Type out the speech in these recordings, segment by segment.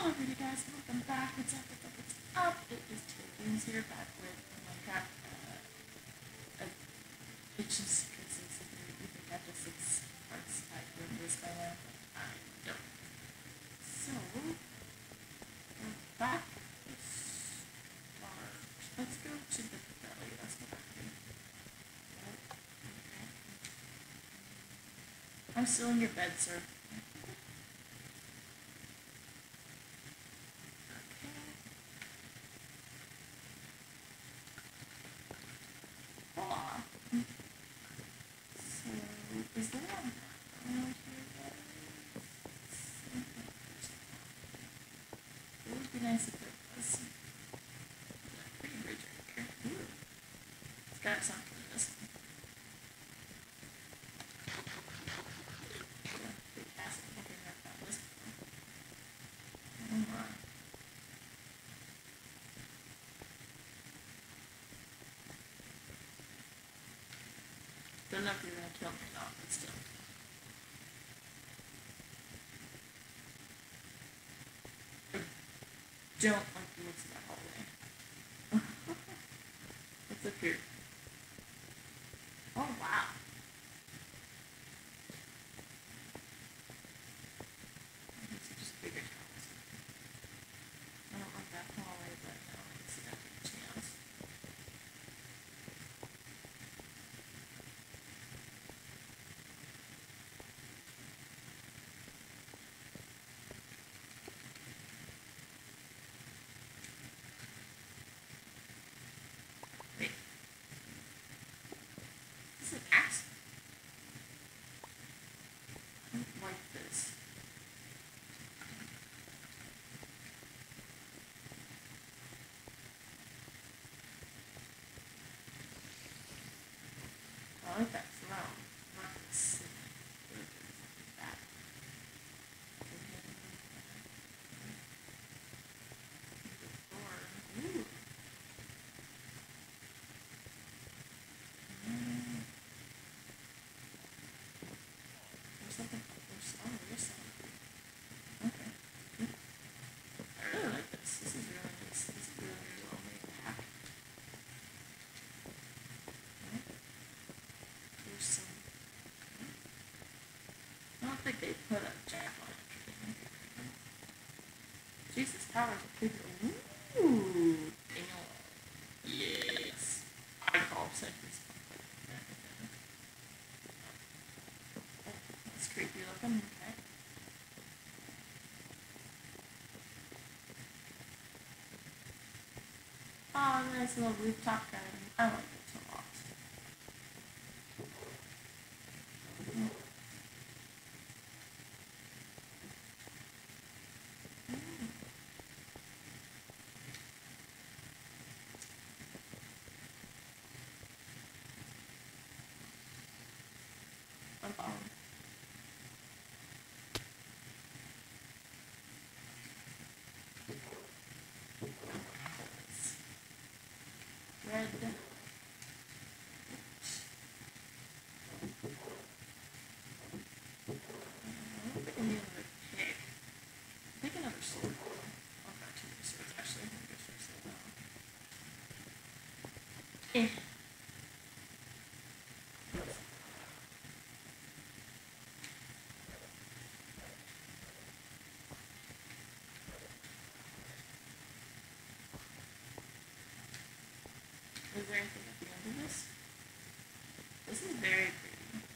Hello everybody guys, welcome back. What's up, what's up, what's up? It is Taylor Games here, back with Minecraft. It's just because you think I have the 6 parts I remember this by now, but I don't. So, we're back. Let's go to the belly. Let's go back here. Okay. I'm still in your bed, sir. Is there a around here, guys? It would be nice if there was. There's a pretty bridge right here. Ooh. It's got something in this one. Yeah, big acid. I think I've found this before. Oh my. Don't know if you're gonna kill me or not, but still. I don't like the looks of that hallway. What's up here? Oh wow. These are just bigger towers. I don't like that hallway, but no, I can see that big chance. Wait. Is this an axe? I don't like this. I like that throne. I'm not gonna sit in it. That. Ooh. There's something. There's something. Okay. I really like this. This is really nice. This is really, really well made. There's some. I don't think they put a jack on it. Jesus, towers are bigger. Ooh. Yes. I call seconds. Oh, that's creepy looking. Okay. Oh, nice little rooftop garden. I like this a lot. Red. Pick another sword. Oh, not two more swords, actually. I'm gonna go sword now. Is there anything at the end of this? This is very pretty.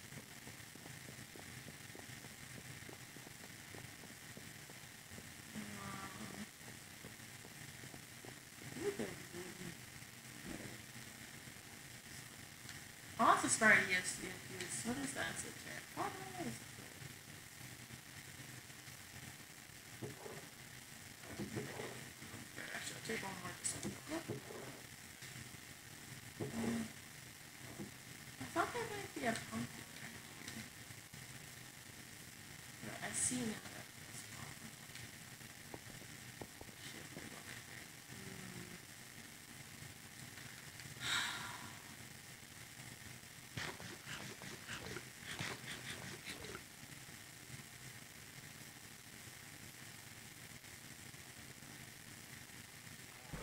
I'll also start use. What is that? It's a cat. Oh, no, it's actually, I'll take one more just so I thought there might be a pumpkin right here. But I see now that it's gone. Shit, we're going right there.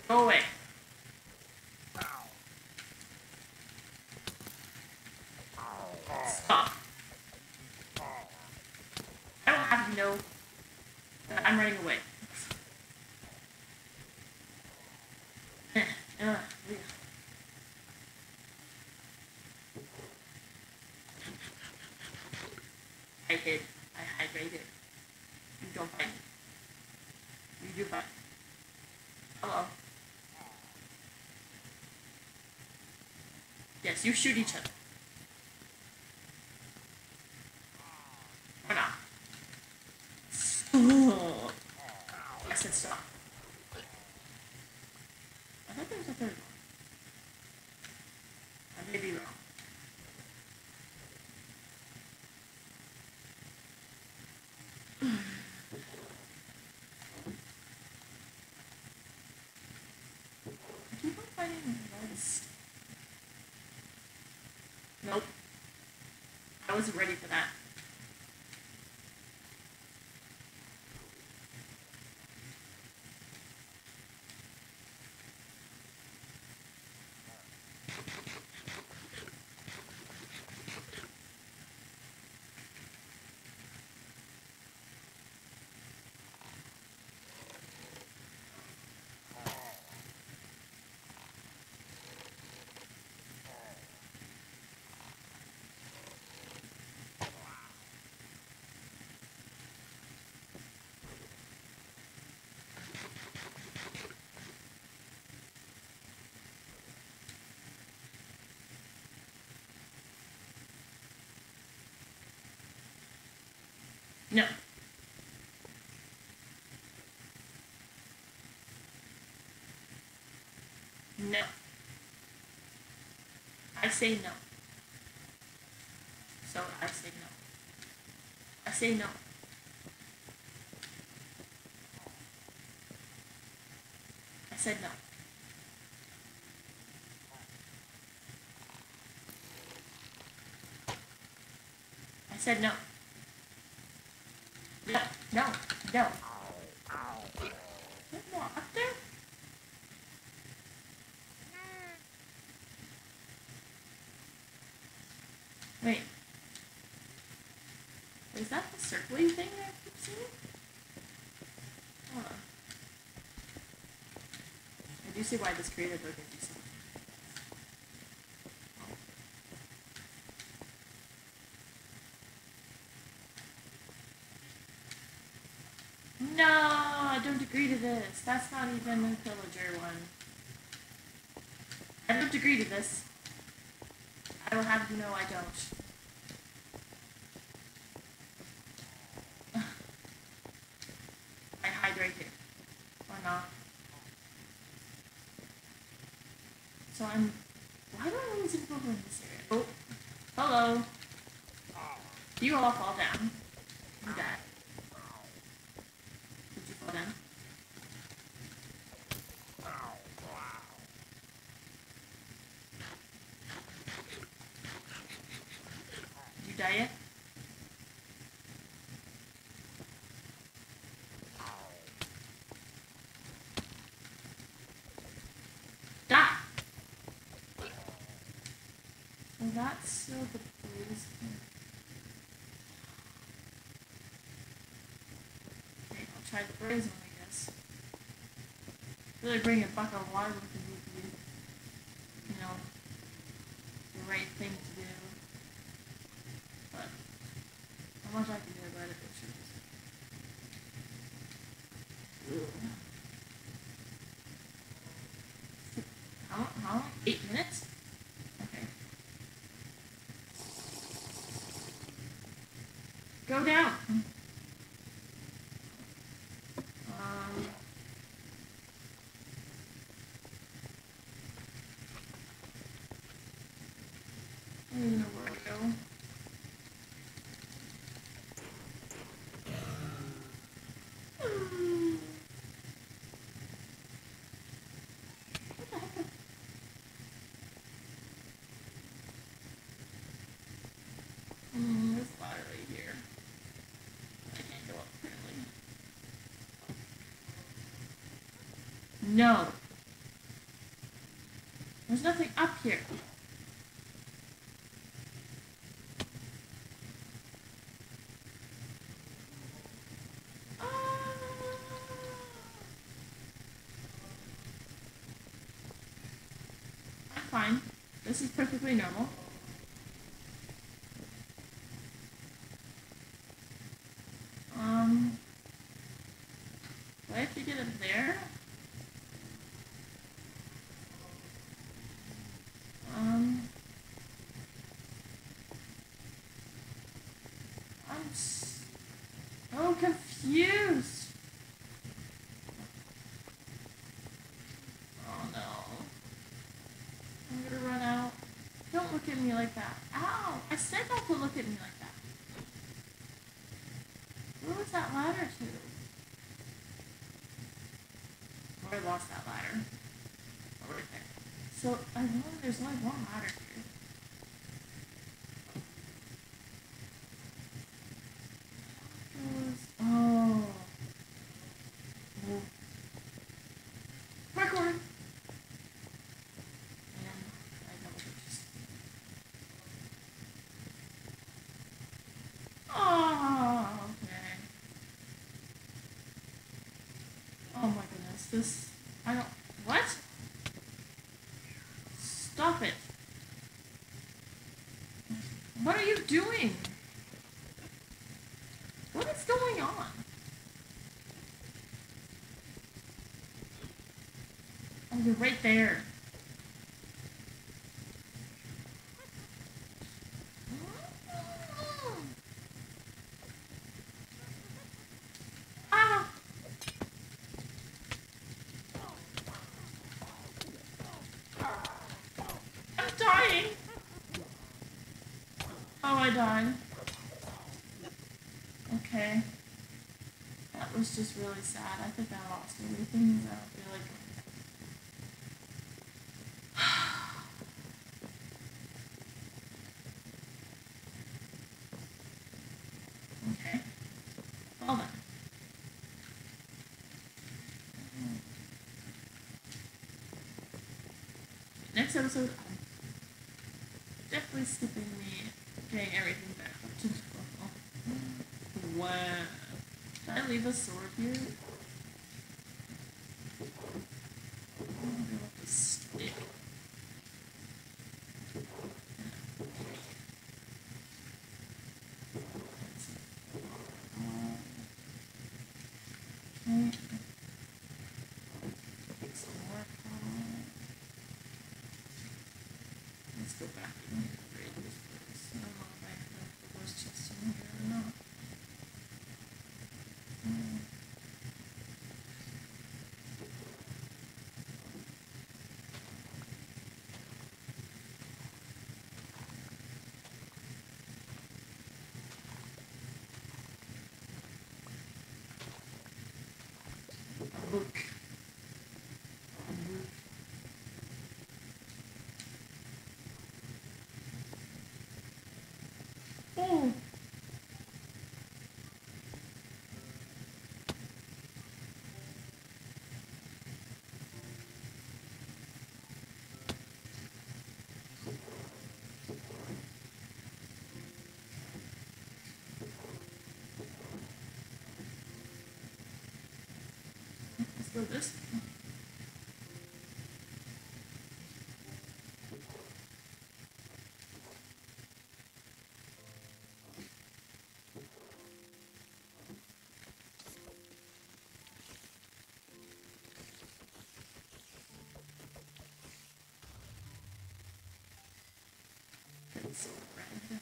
Go away. Stop. I don't have to know that I'm running away. I hid. I hydrated. You don't find me. You do find me. Hello. Yes, you shoot each other. Or not. Oh. I said stop. I thought there was a third one. I may be wrong. I keep on finding this. Nope. I wasn't ready for that. No. No. I say no. So I say no. I say no. I said no. I said no. No. No. No. There's more up there? Wait. Is that the circling thing I keep seeing? Hold on. I do see why this creator book is useful. No, I don't agree to this. That's not even a pillager one. I don't agree to this. I will have you know I don't. I hide right here. Or not. So I'm... Why do I always go over in this area? Oh. Hello. You all fall down. You die. Did you fall down? Did you die yet? Die! Well, that's still the police. Okay, I'll try the brazen one, I guess. Really bring a bucket of water with you to do, you know, the right thing to do. But how much I can do about it, it shows. How long? 8 minutes? Okay. Go down! I don't even know where to go. What the heck? There's a ladder right here. I can't go up apparently. No. There's nothing up here. I'm fine. This is perfectly normal. Do I have to get up there? I'm so confused. Oh no. I'm gonna run out. Don't look at me like that. Ow! I said not to look at me like that. Where was that ladder to? Oh, I lost that ladder. Oh, right there. So, I know there's only one ladder here. Oh. Parkour! And I double just. Oh, okay. Oh my goodness, this. I don't. What? Stop it. What are you doing? What is going on? Oh, you're right there. Ah! I'm dying! Oh, I died. Okay. That was just really sad. I think I lost everything. I don't feel like... Okay. Well then. Next episode, I'm definitely skipping me getting everything back up to normal. Wow. Can I leave a sword here? I'm gonna have to stick. Okay. Take some more time. Let's go back in here and raid this place. I don't know if I have the worst chest in here or not. A book. Oh! Let's go this way. It's so red.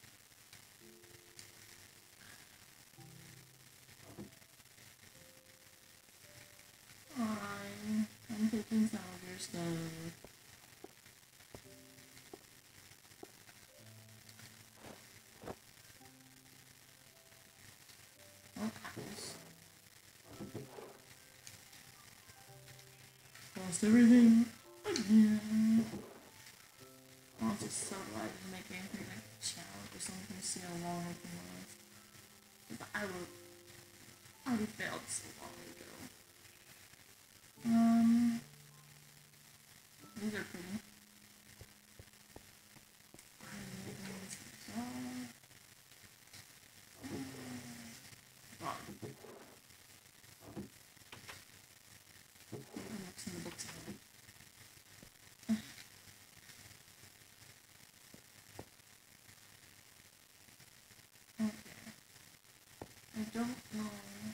I'm taking some of your stuff. Oh, apples. Lost everything again. I was just so glad I didn't make anything like a challenge or something to see how long I can last. But I already failed so long ago. These are pretty. don't know.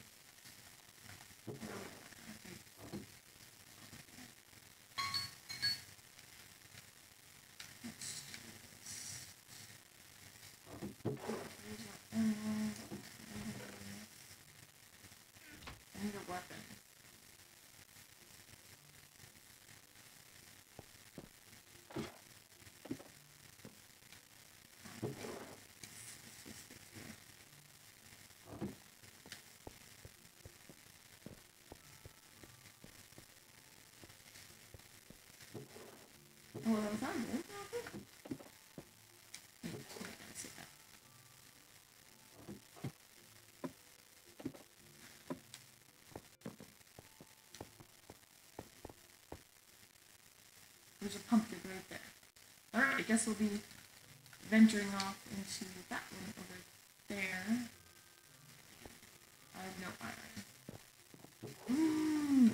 I need a weapon. Oh, that was not good. There's a pumpkin right there. Alright, I guess we'll be venturing off into that one over there. I have no iron.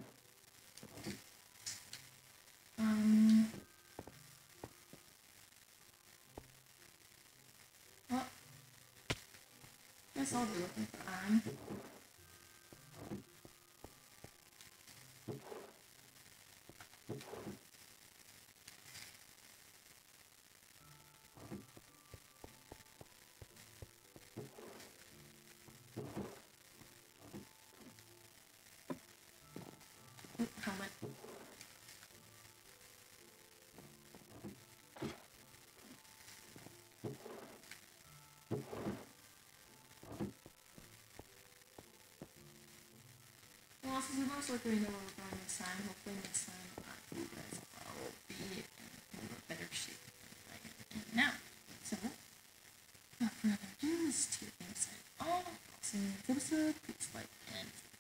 Well, guess I'll be looking for iron. Helmet. Well, since we most likely know where we're going this time, hopefully next time you guys will be in a better shape than I am in now. So, without further ado, this is to the game side. Oh, also, this episode, please like and